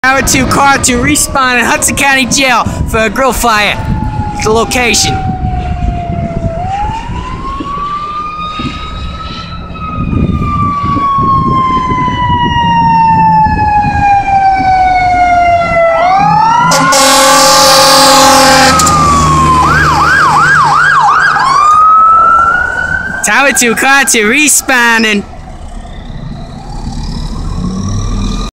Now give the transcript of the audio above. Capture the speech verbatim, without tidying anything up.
Car two, Car two, respawn in Hudson County Jail for a grill fire. The location. Tower two, Car two, respawning.